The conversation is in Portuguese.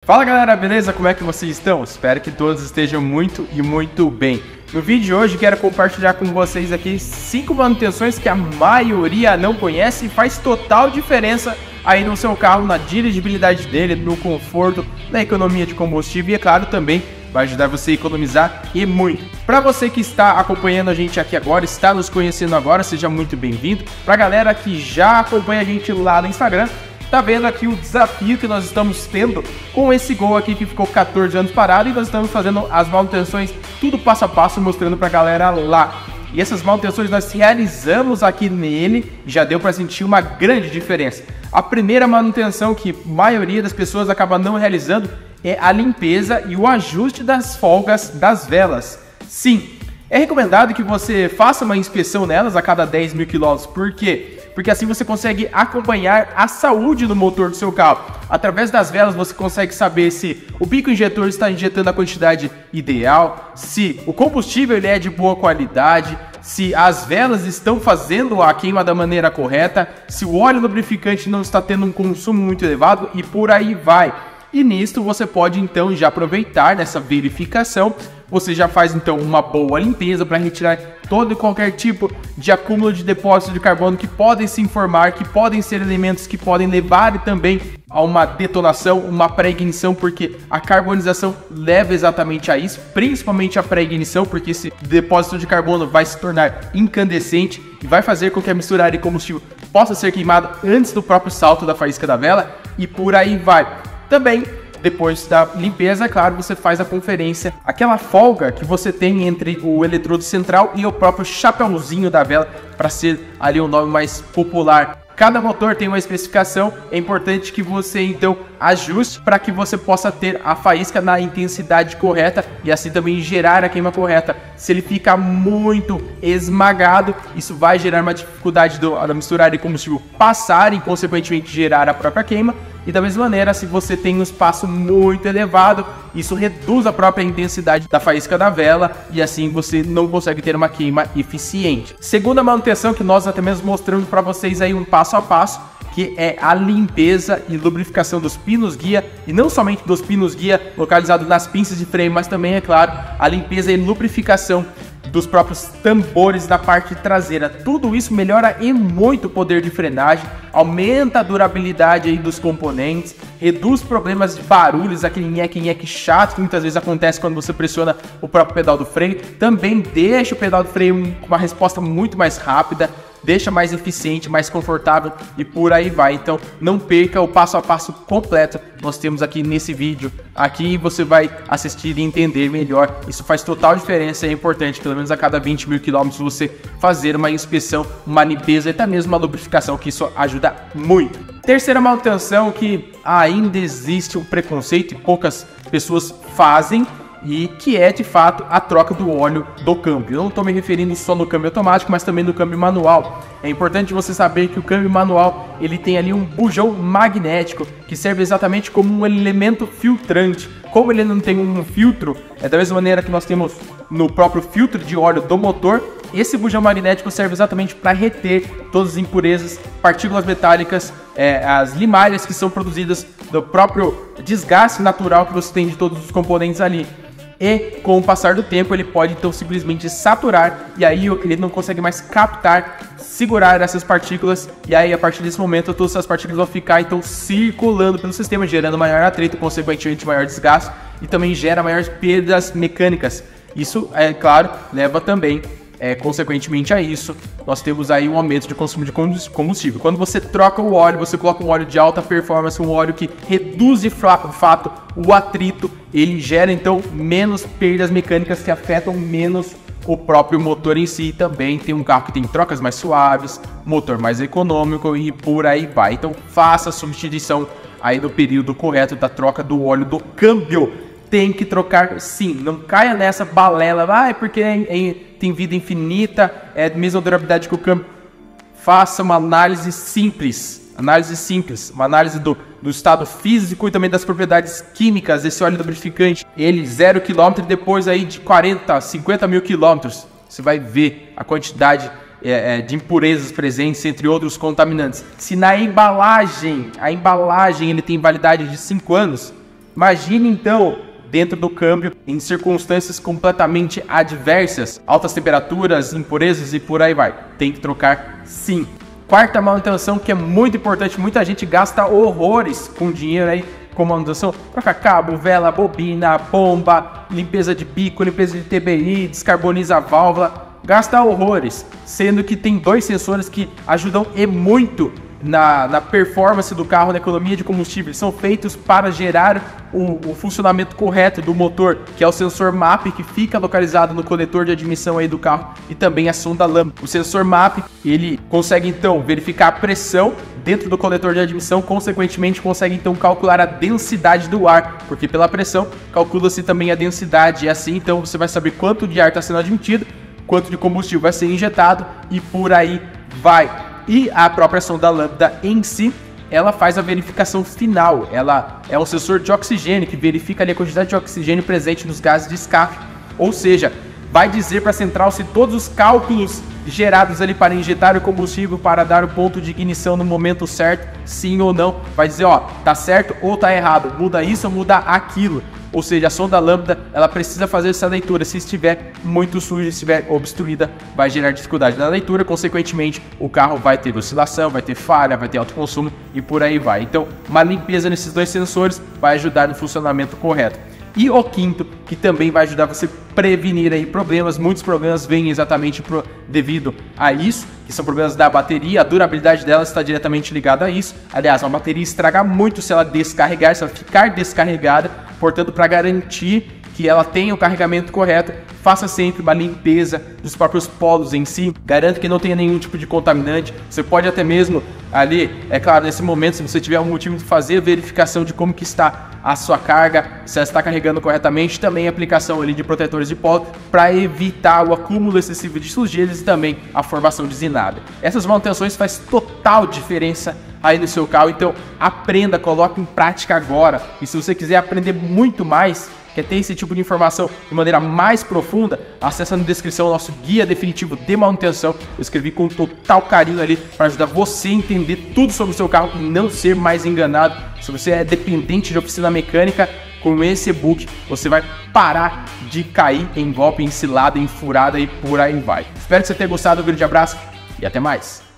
Fala galera, beleza? Como é que vocês estão? Espero que todos estejam muito bem. No vídeo de hoje quero compartilhar com vocês aqui 5 manutenções que a maioria não conhece e faz total diferença aí no seu carro, na dirigibilidade dele, no conforto, na economia de combustível e é claro também vai ajudar você a economizar e muito. Para você que está acompanhando a gente aqui agora, está nos conhecendo agora, seja muito bem-vindo. Para galera que já acompanha a gente lá no Instagram, tá vendo aqui o desafio que nós estamos tendo com esse Gol aqui que ficou 14 anos parado e nós estamos fazendo as manutenções tudo passo a passo, mostrando pra galera lá. E essas manutenções nós realizamos aqui nele e já deu para sentir uma grande diferença. A primeira manutenção que a maioria das pessoas acaba não realizando é a limpeza e o ajuste das folgas das velas. Sim, é recomendado que você faça uma inspeção nelas a cada 10 mil quilômetros. Por quê? Porque assim você consegue acompanhar a saúde do motor do seu carro. Através das velas você consegue saber se o bico injetor está injetando a quantidade ideal, se o combustível ele é de boa qualidade, se as velas estão fazendo a queima da maneira correta, se o óleo lubrificante não está tendo um consumo muito elevado e por aí vai. E nisto você pode então já aproveitar nessa verificação, você já faz então uma boa limpeza para retirar todo e qualquer tipo de acúmulo de depósito de carbono que podem se informar, que podem ser elementos que podem levar também a uma detonação, uma pré-ignição, porque a carbonização leva exatamente a isso, principalmente a pré-ignição, porque esse depósito de carbono vai se tornar incandescente e vai fazer com que a mistura de combustível possa ser queimada antes do próprio salto da faísca da vela e por aí vai. Também, depois da limpeza, é claro, você faz a conferência, aquela folga que você tem entre o eletrodo central e o próprio chapéuzinho da vela, para ser ali o nome mais popular. Cada motor tem uma especificação, é importante que você então ajuste para que você possa ter a faísca na intensidade correta e assim também gerar a queima correta. Se ele fica muito esmagado, isso vai gerar uma dificuldade da mistura de combustível passar e consequentemente gerar a própria queima. E da mesma maneira, se você tem um espaço muito elevado, isso reduz a própria intensidade da faísca da vela e assim você não consegue ter uma queima eficiente. Segunda manutenção que nós até mesmo mostramos para vocês aí um passo a passo, que é a limpeza e lubrificação dos pinos guia, e não somente dos pinos guia localizados nas pinças de freio, mas também, é claro, a limpeza e lubrificação dos próprios tambores da parte traseira. Tudo isso melhora e muito o poder de frenagem, aumenta a durabilidade aí dos componentes, reduz problemas de barulhos, aquele nheque-nheque chato que muitas vezes acontece quando você pressiona o próprio pedal do freio. Também deixa o pedal do freio com uma resposta muito mais rápida, deixa mais eficiente, mais confortável e por aí vai. Então não perca o passo a passo completo, nós temos aqui nesse vídeo. Aqui você vai assistir e entender melhor. Isso faz total diferença, é importante pelo menos a cada 20 mil quilômetros você fazer uma inspeção, uma limpeza e até mesmo uma lubrificação, que isso ajuda muito. Terceira manutenção que ainda existe um preconceito e poucas pessoas fazem, e que é de fato a troca do óleo do câmbio. Eu não estou me referindo só no câmbio automático, mas também no câmbio manual. É importante você saber que o câmbio manual ele tem ali um bujão magnético que serve exatamente como um elemento filtrante. Como ele não tem um filtro, é da mesma maneira que nós temos no próprio filtro de óleo do motor, esse bujão magnético serve exatamente para reter todas as impurezas, partículas metálicas, as limalhas que são produzidas do próprio desgaste natural que você tem de todos os componentes ali. E com o passar do tempo ele pode então simplesmente saturar e aí ele não consegue mais captar, segurar essas partículas e aí a partir desse momento todas essas partículas vão ficar então circulando pelo sistema, gerando maior atrito, consequentemente maior desgaste e também gera maiores perdas mecânicas. Isso, é claro, leva também consequentemente a isso, nós temos aí um aumento de consumo de combustível. Quando você troca o óleo, você coloca um óleo de alta performance, um óleo que reduz de fato o atrito, ele gera então menos perdas mecânicas que afetam menos o próprio motor em si. Também tem um carro que tem trocas mais suaves, motor mais econômico e por aí vai. Então faça a substituição aí no período correto da troca do óleo do câmbio. Tem que trocar sim, não caia nessa balela, porque tem vida infinita, é a mesma durabilidade que o câmbio. Faça uma análise simples, uma análise do estado físico e também das propriedades químicas desse óleo lubrificante. Ele 0 km e depois aí de 40, 50 mil quilômetros, você vai ver a quantidade de impurezas presentes, entre outros contaminantes. Se na embalagem, a embalagem ele tem validade de 5 anos, Imagine então, dentro do câmbio, em circunstâncias completamente adversas, altas temperaturas, impurezas e por aí vai. Tem que trocar sim. Quarta manutenção, que é muito importante, muita gente gasta horrores com dinheiro aí com manutenção, troca cabo, vela, bobina, bomba, limpeza de bico, limpeza de TBI, descarboniza a válvula, gasta horrores, sendo que tem 2 sensores que ajudam e muito na performance do carro, na economia de combustível. Eles são feitos para gerar o funcionamento correto do motor, que é o sensor MAP, que fica localizado no coletor de admissão aí do carro, e também a sonda lambda. O sensor MAP, ele consegue então verificar a pressão dentro do coletor de admissão, consequentemente consegue então calcular a densidade do ar, porque pela pressão calcula-se também a densidade, e assim então você vai saber quanto de ar está sendo admitido, quanto de combustível vai ser injetado e por aí vai. E a própria sonda lambda em si, ela faz a verificação final. Ela é um sensor de oxigênio que verifica ali a quantidade de oxigênio presente nos gases de escape. Ou seja, vai dizer para a central se todos os cálculos gerados ali para injetar o combustível, para dar o ponto de ignição no momento certo, sim ou não. Vai dizer, ó, tá certo ou tá errado, muda isso ou muda aquilo. Ou seja, a sonda lambda, ela precisa fazer essa leitura. Se estiver muito suja, se estiver obstruída, vai gerar dificuldade na leitura. Consequentemente, o carro vai ter oscilação, vai ter falha, vai ter alto consumo e por aí vai. Então, uma limpeza nesses 2 sensores vai ajudar no funcionamento correto. E o quinto, que também vai ajudar você a prevenir aí problemas. Muitos problemas vêm exatamente devido a isso, que são problemas da bateria. A durabilidade dela está diretamente ligada a isso. Aliás, uma bateria estraga muito se ela descarregar, se ela ficar descarregada. Portanto, para garantir que ela tenha o carregamento correto, faça sempre uma limpeza dos próprios polos em si, garanta que não tenha nenhum tipo de contaminante. Você pode até mesmo ali, é claro, nesse momento, se você tiver um motivo de fazer a verificação de como que está a sua carga, se ela está carregando corretamente, também a aplicação ali de protetores de polo para evitar o acúmulo excessivo de sujeiras e também a formação de zinada. Essas manutenções faz total diferença aí no seu carro, então aprenda, coloque em prática agora. E se você quiser aprender muito mais, quer ter esse tipo de informação de maneira mais profunda, acessa na descrição o nosso guia definitivo de manutenção. Eu escrevi com total carinho ali para ajudar você a entender tudo sobre o seu carro e não ser mais enganado. Se você é dependente de oficina mecânica, com esse e-book você vai parar de cair em golpe, em cilada, em furada e por aí vai. Espero que você tenha gostado. Um grande abraço e até mais.